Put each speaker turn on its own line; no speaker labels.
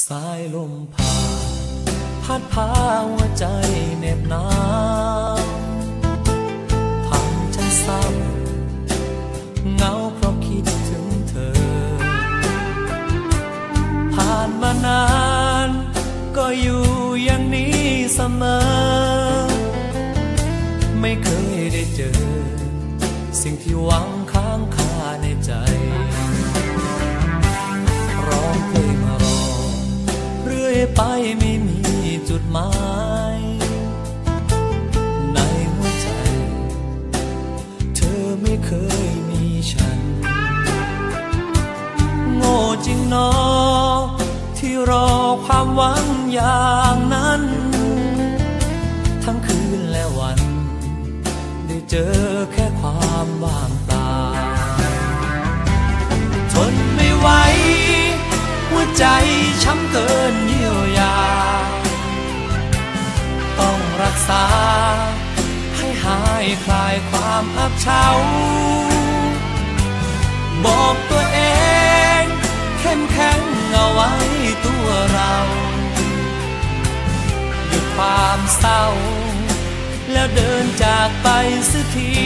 สายลมผ่านพัดพาหัวใจเหน็บหนาวทำฉันเศร้าเหงาเพราะคิดถึงเธอผ่านมานานก็อยู่อย่างนี้เสมอไม่เคยได้เจอสิ่งที่หวังค้างคาในใจร้องเพลงมารอเรื่อยไปไม่มีจุดหมายในหัวใจเธอไม่เคยมีฉันโง่จริงหนอที่รอความหวังอย่างนั้นทั้งคืนและวันได้เจอแค่ความว่างเปล่าทนไม่ไหวหัวใจช้ำเกินเยียวยาต้องรักษาให้หายคลายความอับเฉาบอกตัวเองเข้มแข็งเอาไว้ตัวเราหยุดความเศร้าแล้วเดินจากไปสักที